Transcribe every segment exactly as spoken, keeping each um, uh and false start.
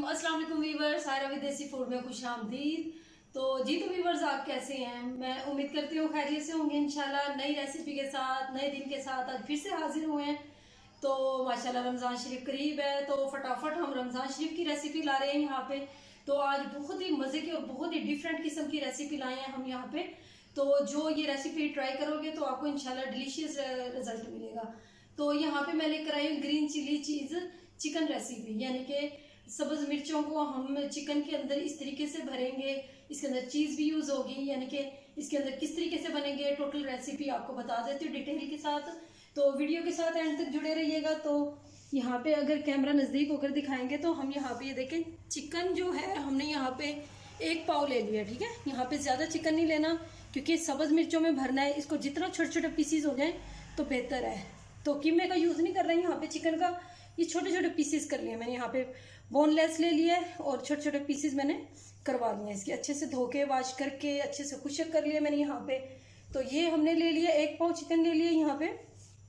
अस्सलाम वालेकुम वीवर्स, सारा विदेशी फूड में खुश आमदीद। तो जी तो वीवर्स, आप कैसे हैं? मैं उम्मीद करती हूँ खैरियत से होंगे इंशाल्लाह। नई रेसिपी के साथ, नए दिन के साथ आज फिर से हाजिर हुए हैं। तो माशाल्लाह रमज़ान शरीफ करीब है, तो फटाफट हम रमज़ान शरीफ की रेसिपी ला रहे हैं यहाँ पे। तो आज बहुत ही मज़े की और बहुत ही डिफरेंट किस्म की रेसिपी लाए हैं हम यहाँ पे। तो जो ये रेसिपी ट्राई करोगे तो आपको इंशाल्लाह डिलीशियस रिजल्ट मिलेगा। तो यहाँ पे मैं लेकर आई हूँ green chilli cheese chicken recipe, यानी कि सब्ज मिर्चों को हम चिकन के अंदर इस तरीके से भरेंगे, इसके अंदर चीज़ भी यूज़ होगी, यानी कि इसके अंदर किस तरीके से बनेंगे टोटल रेसिपी आपको बता देती हूँ डिटेल के साथ। तो वीडियो के साथ एंड तक जुड़े रहिएगा। तो यहाँ पे अगर कैमरा नज़दीक होकर दिखाएंगे तो हम यहाँ पे ये देखें, चिकन जो है हमने यहाँ पे एक पाव ले लिया, ठीक है। यहाँ पे ज़्यादा चिकन नहीं लेना क्योंकि सब्ज मिर्चों में भरना है इसको, जितना छोटे छोटे पीसीज हो जाए तो बेहतर है। तो कीमे का यूज़ नहीं कर रहे हैं यहाँ पे चिकन का, ये छोटे छोटे पीसेस कर लिए मैंने। यहाँ पे बोनलेस ले लिया है और छोटे छोटे पीसेस मैंने करवा लिए। इसके अच्छे से धो के वाश करके अच्छे से खुशक कर लिया मैंने यहाँ पे। तो ये हमने ले लिया, एक पाव चिकन ले लिया। यहाँ पे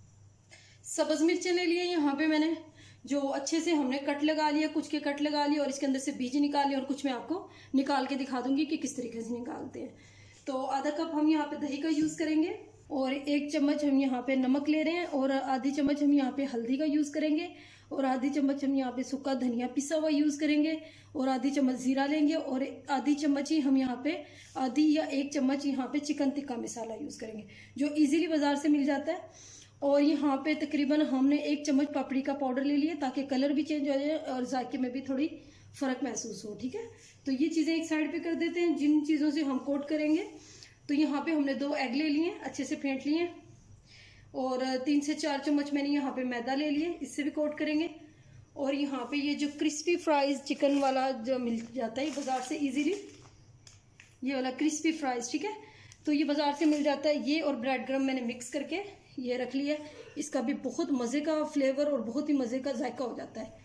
सब्ज मिर्चें ले लिए यहाँ पे मैंने, जो अच्छे से हमने कट लगा लिया, कुछ के कट लगा लिया और इसके अंदर से बीज निकाल लिया, और कुछ मैं आपको निकाल के दिखा दूंगी कि किस तरीके से निकालते हैं। तो आधा कप हम यहाँ पे दही का यूज़ करेंगे, और एक चम्मच हम यहाँ पे नमक ले रहे हैं, और आधी चम्मच हम यहाँ पे हल्दी का यूज़ करेंगे, और आधी चम्मच हम यहाँ पे सूखा धनिया पिसा हुआ यूज़ करेंगे, और आधी चम्मच जीरा लेंगे, और आधी चम्मच ही हम यहाँ पे आधी या एक चम्मच यहाँ पे चिकन टिक्का मसाला यूज़ करेंगे, जो इजीली बाजार से मिल जाता है। और यहाँ पे तकरीबन हमने एक चम्मच पापड़ी का पाउडर ले लिया ताकि कलर भी चेंज हो जाए और जायके में भी थोड़ी फ़र्क महसूस हो, ठीक है। तो ये चीज़ें एक साइड पे कर देते हैं जिन चीज़ों से हम कोट करेंगे। तो यहाँ पे हमने दो एग ले लिए, अच्छे से फेंट लिए, और तीन से चार चम्मच मैंने यहाँ पे मैदा ले लिए, इससे भी कोट करेंगे। और यहाँ पे ये जो क्रिस्पी फ्राइज चिकन वाला जो मिल जाता है बाज़ार से इजीली, ये वाला क्रिस्पी फ्राइज, ठीक है, तो ये बाज़ार से मिल जाता है। ये और ब्रेड क्रम मैंने मिक्स करके ये रख लिया। इसका भी बहुत मज़े का फ्लेवर और बहुत ही मज़े का जायका हो जाता है।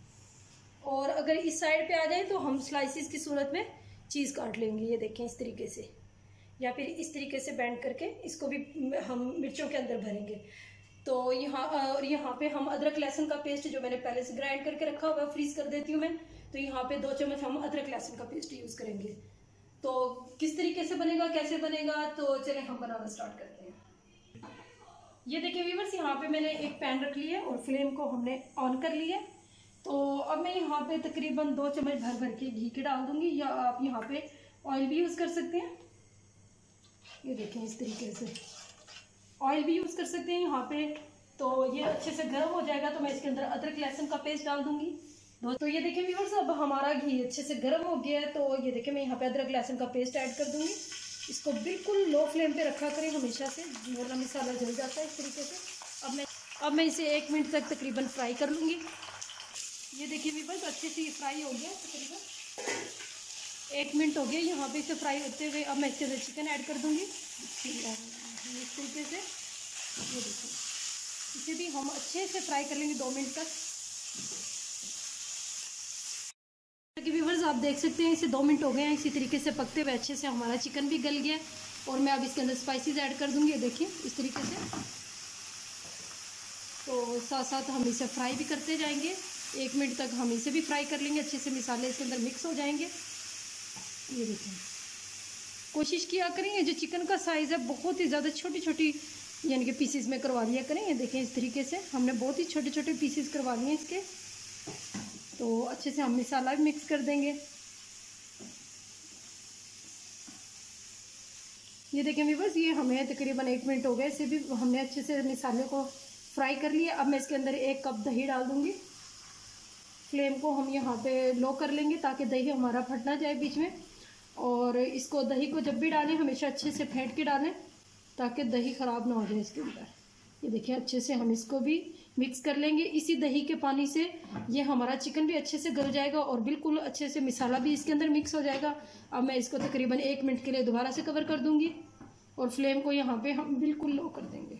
और अगर इस साइड पे आ जाए तो हम स्लाइसिस की सूरत में चीज़ काट लेंगे, ये देखें इस तरीके से, या फिर इस तरीके से बैंड करके इसको भी हम मिर्चों के अंदर भरेंगे। तो यहाँ और यहाँ पे हम अदरक लहसुन का पेस्ट जो मैंने पहले से ग्राइंड करके रखा हुआ है, फ्रीज कर देती हूँ मैं। तो यहाँ पे दो चम्मच हम अदरक लहसुन का पेस्ट यूज़ करेंगे। तो किस तरीके से बनेगा, कैसे बनेगा, तो चलें हम बनाना स्टार्ट करते हैं। ये देखिए व्यूअर्स, यहाँ पे मैंने एक पैन रख लिया और फ्लेम को हमने ऑन कर लिया। तो अब मैं यहाँ पे तकरीबन दो चम्मच भर भर के घी के डाल दूंगी, या आप यहाँ पे ऑयल भी यूज़ कर सकते हैं। ये देखें इस तरीके से ऑयल भी यूज़ कर सकते हैं यहाँ पे। तो ये अच्छे से गर्म हो जाएगा तो मैं इसके अंदर अदरक लहसुन का पेस्ट डाल दूंगी। तो ये देखें व्यूअर्स, अब हमारा घी अच्छे से गर्म हो गया है। तो ये देखें मैं यहाँ पे अदरक लहसुन का पेस्ट ऐड कर दूंगी। इसको बिल्कुल लो फ्लेम पे रखा करें हमेशा से, वरना मसाला जल जाता है इस तरीके से। अब मैं अब मैं इसे एक मिनट तक तकरीबन फ्राई कर लूँगी। ये देखिए व्यूअर्स, अच्छे से ये फ्राई हो गया, तकरीबन एक मिनट हो गया यहाँ पे इसे फ्राई होते हुए। अब मैं इसके अंदर चिकन ऐड कर दूँगी इस तरीके से। ये देखिए, इसे भी हम अच्छे से फ्राई कर लेंगे दो मिनट तक। व्यूअर्स आप देख सकते हैं इसे दो मिनट हो गए हैं इसी तरीके से पकते हुए, अच्छे से हमारा चिकन भी गल गया। और मैं अब इसके अंदर स्पाइसेस ऐड कर दूंगी, देखिए इस तरीके से। तो साथ साथ हम इसे फ्राई भी करते जाएंगे, एक मिनट तक हम इसे भी फ्राई कर लेंगे, अच्छे से मसाले इसके अंदर मिक्स हो जाएंगे। ये देखिए, कोशिश किया करें ये जो चिकन का साइज़ है बहुत ही ज़्यादा छोटी छोटी यानी कि पीसीज में करवा लिया करें। ये देखें इस तरीके से हमने बहुत ही छोटे छोटे पीसीज करवा लिए इसके। तो अच्छे से हम मसाला भी मिक्स कर देंगे। ये देखें व्यूअर्स, ये हमें तकरीबन एक मिनट हो गए, इसे भी हमने अच्छे से मसाले को फ्राई कर लिया। अब मैं इसके अंदर एक कप दही डाल दूंगी। फ्लेम को हम यहाँ पे लो कर लेंगे ताकि दही हमारा फट ना जाए बीच में। और इसको दही को जब भी डालें हमेशा अच्छे से फेंट के डालें ताकि दही ख़राब ना हो जाए इसके अंदर। ये देखिए अच्छे से हम इसको भी मिक्स कर लेंगे। इसी दही के पानी से ये हमारा चिकन भी अच्छे से गल जाएगा और बिल्कुल अच्छे से मसाला भी इसके अंदर मिक्स हो जाएगा। अब मैं इसको तकरीबन एक मिनट के लिए दोबारा से कवर कर दूंगी और फ्लेम को यहाँ पे हम बिल्कुल लो कर देंगे।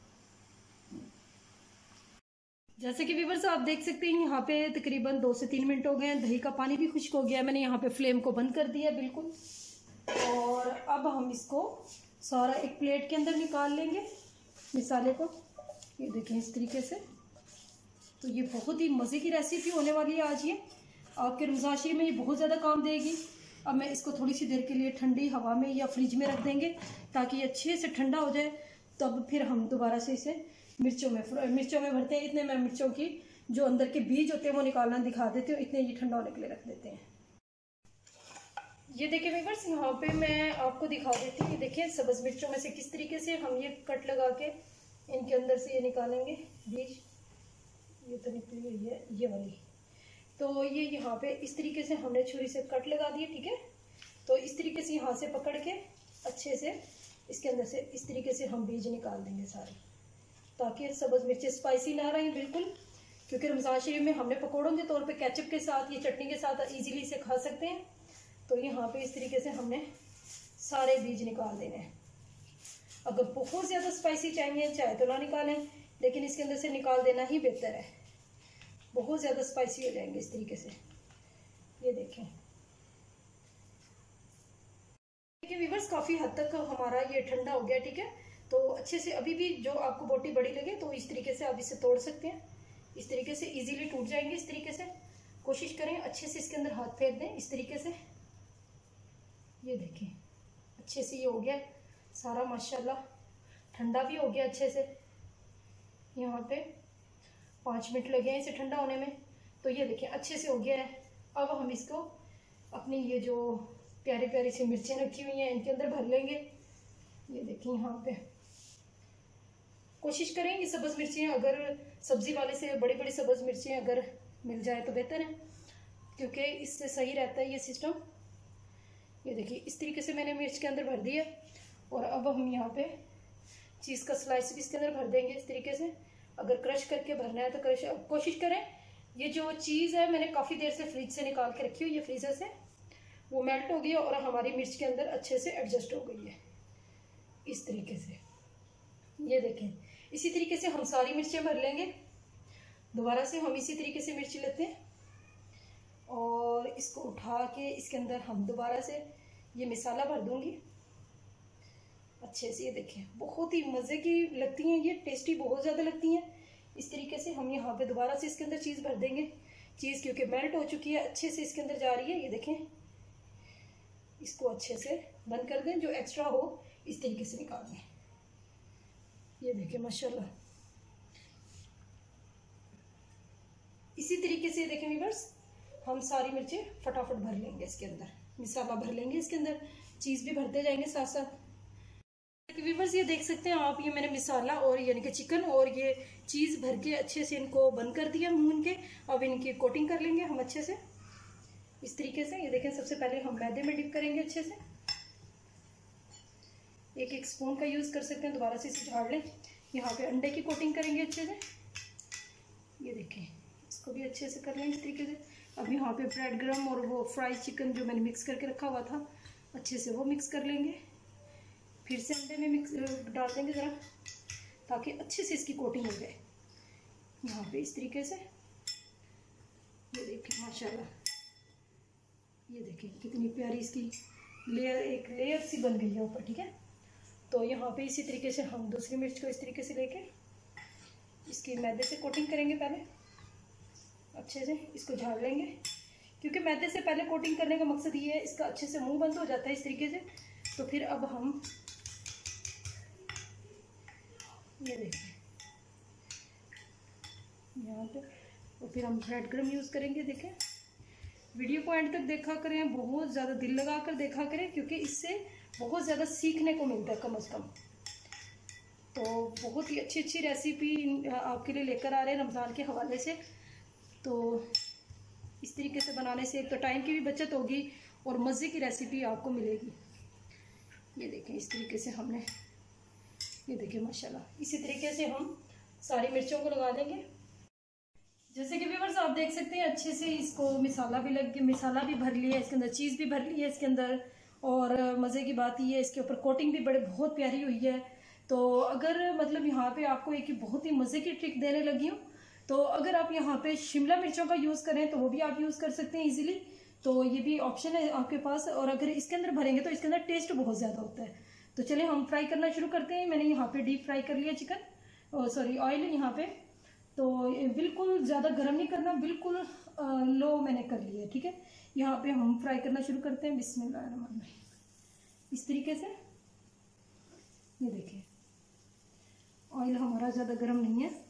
जैसे कि व्यूअर्स आप देख सकते हैं यहाँ पे तकरीबन दो से तीन मिनट हो गए हैं, दही का पानी भी खुश्क हो गया। मैंने यहाँ पे फ्लेम को बंद कर दिया बिल्कुल। और अब हम इसको सारा एक प्लेट के अंदर निकाल लेंगे मसाले को। ये देखें इस तरीके से। तो ये बहुत ही मज़े की रेसिपी होने वाली है आज ये। आपके रमज़ान शरीफ में ये बहुत ज़्यादा काम देगी। अब मैं इसको थोड़ी सी देर के लिए ठंडी हवा में या फ्रिज में रख देंगे ताकि ये अच्छे से ठंडा हो जाए। तब फिर हम दोबारा से इसे मिर्चों में मिर्चों में भरते हैं। इतने मैं मिर्चों की जो अंदर के बीज होते हैं वो निकालना दिखा देती हूँ, इतने ये ठंडा होने के लिए रख देते हैं। ये देखिए व्यूअर्स, यहाँ पे मैं आपको दिखा देती हूँ। ये देखिए सब्ज़ मिर्चों में से किस तरीके से हम ये कट लगा के इनके अंदर से ये निकालेंगे बीज। ये तो निकली हुई है ये वाली, तो ये यहाँ पे इस तरीके से हमने छुरी से कट लगा दिए, ठीक है। तो इस तरीके से यहाँ से पकड़ के अच्छे से इसके अंदर से इस तरीके से हम बीज निकाल देंगे सारे, ताकि सब्ज़ मिर्चें स्पाइसी ना रहें बिल्कुल, क्योंकि रमज़ान शरीफ में हमने पकौड़ों के तौर पे केचप के साथ ये चटनी के साथ इजीली इसे खा सकते हैं। तो यहाँ पे इस तरीके से हमने सारे बीज निकाल देने हैं। अगर बहुत ज़्यादा स्पाइसी चाहिए चाहे तो ना निकालें, लेकिन इसके अंदर से निकाल देना ही बेहतर है, बहुत ज़्यादा स्पाइसी हो जाएंगे इस तरीके से। ये देखें, देखिए व्यूअर्स, काफ़ी हद तक हमारा ये ठंडा हो गया, ठीक है। तो अच्छे से अभी भी जो आपको बोटी बड़ी लगे तो इस तरीके से आप इसे तोड़ सकते हैं, इस तरीके से इजीली टूट जाएंगे। इस तरीके से कोशिश करें अच्छे से इसके अंदर हाथ फेर दें इस तरीके से। ये देखें अच्छे से ये हो गया सारा, माशाल्लाह ठंडा भी हो गया अच्छे से। यहाँ पे पाँच मिनट लगे हैं इसे ठंडा होने में। तो ये देखिए अच्छे से हो गया है। अब हम इसको अपनी ये जो प्यारी प्यारी सी मिर्चें रखी हुई हैं इनके अंदर भर लेंगे। ये देखिए यहाँ पे कोशिश करें ये सब्ज़ मिर्चें, अगर सब्ज़ी वाले से बड़ी बड़ी सब्ज़ मिर्चें अगर मिल जाए तो बेहतर है, क्योंकि इससे सही रहता है ये सिस्टम। ये देखिए इस तरीके से मैंने मिर्च के अंदर भर दिया, और अब हम यहाँ पे चीज़ का स्लाइस भी इसके अंदर भर देंगे इस तरीके से। अगर क्रश करके भरना है तो क्रश कोशिश करें। ये जो चीज़ है मैंने काफ़ी देर से फ्रिज से निकाल के रखी हुई है, फ्रीज़र से, वो मेल्ट हो गई और हमारी मिर्च के अंदर अच्छे से एडजस्ट हो गई है इस तरीके से। ये देखें इसी तरीके से हम सारी मिर्चें भर लेंगे। दोबारा से हम इसी तरीके से मिर्च लेते हैं और इसको उठा के इसके अंदर हम दोबारा से ये मसाला भर दूंगी अच्छे से। ये देखिए बहुत ही मज़े की लगती हैं ये, टेस्टी बहुत ज़्यादा लगती हैं। इस तरीके से हम यहाँ पे दोबारा से इसके अंदर चीज़ भर देंगे। चीज़ क्योंकि मेल्ट हो चुकी है अच्छे से इसके अंदर जा रही है। ये देखें, इसको अच्छे से बंद कर दें, जो एक्स्ट्रा हो इस तरीके से निकाल दें। ये देखें माशाल्लाह, इसी तरीके से देखें व्यूअर्स, हम सारी मिर्चें फटाफट भर लेंगे इसके अंदर, मसाला भर लेंगे इसके अंदर, चीज़ भी भरते जाएंगे साथ साथ। व्यूअर्स ये देख सकते हैं आप, ये मैंने मसाला और यानी कि चिकन और ये चीज़ भर के अच्छे से इनको बंद कर दिया मून के। अब इनकी कोटिंग कर लेंगे हम अच्छे से इस तरीके से। ये देखें सबसे पहले हम मैदे में डिप करेंगे अच्छे से, एक एक स्पून का यूज़ कर सकते हैं। दोबारा से इसे झाड़ लें। यहाँ पे अंडे की कोटिंग करेंगे अच्छे से। ये देखें इसको भी अच्छे से कर लेंगे इस तरीके से। अब यहाँ पे ब्रेड क्रम्ब और वो फ्राइड चिकन जो मैंने मिक्स करके रखा हुआ था अच्छे से वो मिक्स कर लेंगे। फिर से अंडे में मिक्स डाल देंगे ज़रा, ताकि अच्छे से इसकी कोटिंग हो जाए यहाँ पे इस तरीके से। ये देखें माशाल्लाह, ये देखें कितनी प्यारी इसकी लेयर, एक लेयर सी बन गई है ऊपर, ठीक है। तो यहाँ पे इसी तरीके से हम दूसरी मिर्च को इस तरीके से लेके इसकी मैदे से कोटिंग करेंगे पहले अच्छे से। इसको झाड़ लेंगे, क्योंकि मैदे से पहले कोटिंग करने का मकसद ये है इसका अच्छे से मुंह बंद हो जाता है इस तरीके से। तो फिर अब हम ये देखें यहाँ पे, और फिर हम ब्रेड क्रम्ब यूज़ करेंगे। देखें वीडियो को एंड तक देखा करें, बहुत ज़्यादा दिल लगा कर देखा करें, क्योंकि इससे बहुत ज़्यादा सीखने को मिलता है कम अज़ कम। तो बहुत ही अच्छी अच्छी रेसिपी आपके लिए लेकर आ रहे हैं रमज़ान के हवाले से। तो इस तरीके से बनाने से एक तो टाइम की भी बचत होगी और मज़े की रेसिपी आपको मिलेगी। ये देखें इस तरीके से हमने, ये देखिए माशाल्लाह, इसी तरीके से हम सारी मिर्चों को लगा देंगे। जैसे कि व्यूअर्स आप देख सकते हैं अच्छे से इसको मसाला भी लग गया, मसाला भी भर लिया इसके अंदर, चीज़ भी भर ली है इसके अंदर। और मज़े की बात ये है इसके ऊपर कोटिंग भी बड़े बहुत प्यारी हुई है। तो अगर मतलब यहाँ पे आपको एक बहुत ही मज़े की ट्रिक देने लगी हूँ, तो अगर आप यहाँ पे शिमला मिर्चों का यूज़ करें तो वो भी आप यूज़ कर सकते हैं इजीली। तो ये भी ऑप्शन है आपके पास। और अगर इसके अंदर भरेंगे तो इसके अंदर टेस्ट बहुत ज़्यादा होता है। तो चलिए हम फ्राई करना शुरू करते हैं। मैंने यहाँ पे डीप फ्राई कर लिया चिकन, सॉरी ऑयल यहाँ पे। तो बिल्कुल ज़्यादा गर्म नहीं करना, बिल्कुल लो मैंने कर लिया है, ठीक है। यहाँ पे हम फ्राई करना शुरू करते हैं। बिस्मिल्लाहिर्रहमानिर्रहीम। इस तरीके से ये देखिए ऑयल हमारा ज़्यादा गर्म नहीं है।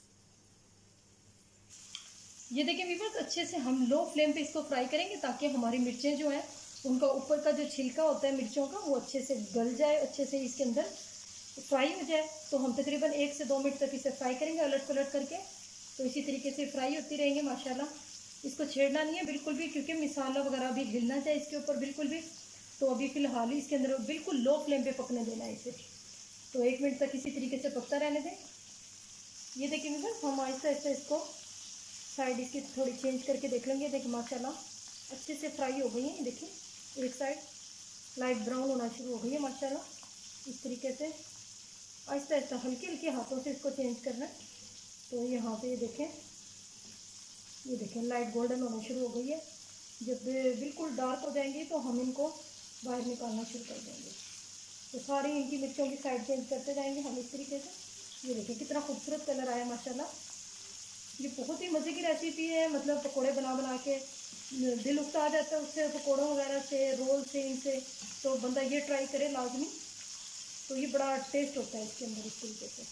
ये देखिए व्यूअर्स, अच्छे से हम लो फ्लेम पे इसको फ्राई करेंगे ताकि हमारी मिर्चें जो है उनका ऊपर का जो छिलका होता है मिर्चों का वो अच्छे से गल जाए, अच्छे से इसके अंदर फ्राई हो जाए। तो हम तकरीबन एक से दो मिनट तक इसे फ्राई करेंगे अलट पलट करके। तो इसी तरीके से फ्राई होती रहेंगे माशाल्लाह। इसको छेड़ना नहीं है बिल्कुल भी, क्योंकि मसाला वगैरह भी हिलना चाहिए इसके ऊपर बिल्कुल भी। तो अभी फ़िलहाल इसके अंदर बिल्कुल लो फ्लेम पे पकने देना है इसे। तो एक मिनट तक इसी तरीके से पकता रहने दें। ये देखिए व्यूअर्स, हम आहिस्ता आहिस्ता इसको साइड इसकी थोड़ी चेंज करके देख लेंगे। देखिए माशाल्लाह अच्छे से फ्राई हो गई है। देखिए एक साइड लाइट ब्राउन होना शुरू हो गई है माशाल्लाह। इस तरीके से आहिस्ता आहिस्ता हल्के हल्के हाथों से इसको चेंज करना है। तो यहाँ पे ये देखें, ये देखें लाइट गोल्डन होना शुरू हो गई है। जब बिल्कुल डार्क हो जाएंगी तो हम इनको बाहर निकालना शुरू कर देंगे। तो सारी इनकी मिर्चों की साइड चेंज करते जाएंगे हम इस तरीके से। ये देखें कितना खूबसूरत कलर आया माशाल्लाह। ये बहुत ही मज़े की रेसिपी है, मतलब पकोड़े बना बना के दिल उकता आ जाता है उससे, पकोड़ों वगैरह से, रोल से, इनसे। तो बंदा ये ट्राई करे लाजमी। तो ये बड़ा टेस्ट होता है इसके अंदर इस तरीके से।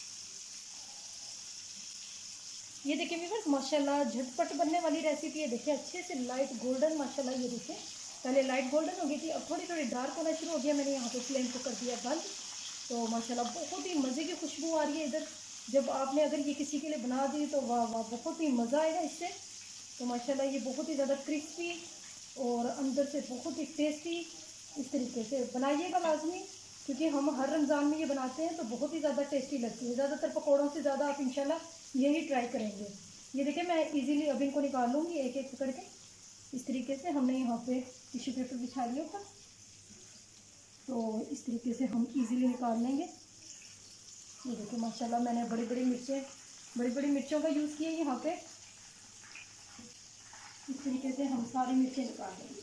ये देखिए व्यूअर्स माशाल्लाह झटपट बनने वाली रेसिपी है। देखिए अच्छे से लाइट गोल्डन माशाल्लाह। ये देखिए पहले लाइट गोल्डन हो गई थी, अब थोड़ी थोड़ी डार्क होना शुरू हो गया। मैंने यहाँ पे फ्लेम को कर दिया बंद। तो माशाल्लाह बहुत ही मज़े की खुशबू आ रही है इधर। जब आपने अगर ये किसी के लिए बना दी तो वाह वाह बहुत ही मज़ा आएगा इससे। तो माशाल्लाह ये बहुत ही ज़्यादा क्रिस्पी और अंदर से बहुत ही टेस्टी। इस तरीके से बनाइएगा लाजमी, क्योंकि हम हर रमज़ान में ये बनाते हैं तो बहुत ही ज़्यादा टेस्टी लगती है। ज़्यादातर पकौड़ों से ज़्यादा आप इंशाल्लाह यही ट्राई करेंगे। ये देखिए मैं इजीली अब इनको निकाल लूँगी एक एक पकड़ के। इस तरीके से हमने यहाँ पे टिश्यू पेपर बिछा लिया ऊपर। तो इस तरीके से हम इजीली निकाल लेंगे। ये देखिए माशाल्लाह मैंने बड़ी बड़ी मिर्चें बड़ी बड़ी मिर्चों का यूज़ किया यहाँ पे। इस तरीके से हम सारी मिर्चें निकाल लेंगे।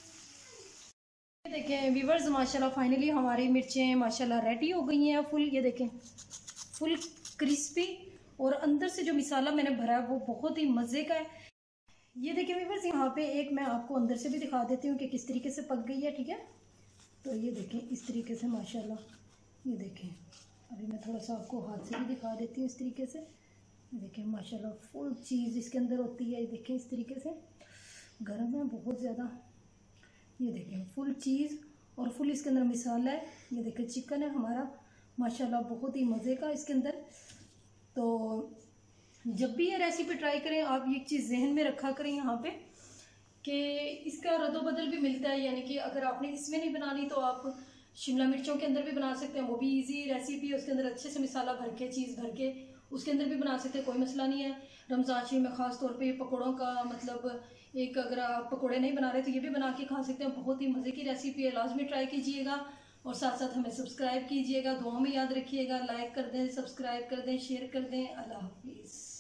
देखें व्यूअर्स माशाल्लाह फाइनली हमारी मिर्चें माशाल्लाह रेडी हो गई हैं फुल। ये देखें फुल क्रिस्पी और अंदर से जो मसाला मैंने भरा है वो बहुत ही मज़े का है। ये देखिए व्यूअर्स यहाँ पे एक मैं आपको अंदर से भी दिखा देती हूँ कि किस तरीके से पक गई है, ठीक है। तो ये देखें इस तरीके से माशाल्लाह। ये देखें अभी मैं थोड़ा सा आपको हाथ से भी दिखा देती हूँ इस तरीके से। ये देखें माशाल्लाह फुल चीज़ इसके अंदर होती है। ये देखें इस तरीके से गर्म है बहुत ज़्यादा। ये देखें फुल चीज़ और फुल इसके अंदर मसाला है। ये देखें चिकन है हमारा माशाल्लाह बहुत ही मज़े का इसके अंदर। तो जब भी ये रेसिपी ट्राई करें आप ये चीज़ जहन में रखा करें यहाँ पे कि इसका रद्दोबदल भी मिलता है। यानी कि अगर आपने इसमें नहीं बनानी तो आप शिमला मिर्चों के अंदर भी बना सकते हैं, वो भी इजी रेसिपी है। उसके अंदर अच्छे से मसाला भर के चीज़ भर के उसके अंदर भी बना सकते हैं, कोई मसला नहीं है। रमज़ान शरीफ में ख़ास तौर पे पकौड़ों का मतलब एक अगर आप पकौड़े नहीं बना रहे तो ये भी बना के खा सकते हैं। बहुत ही मज़े की रेसिपी है, लाजमी ट्राई कीजिएगा और साथ साथ हमें सब्सक्राइब कीजिएगा। दुआ में याद रखिएगा, लाइक कर दें, सब्सक्राइब कर दें, शेयर कर दें। अल्लाह हाफिज़।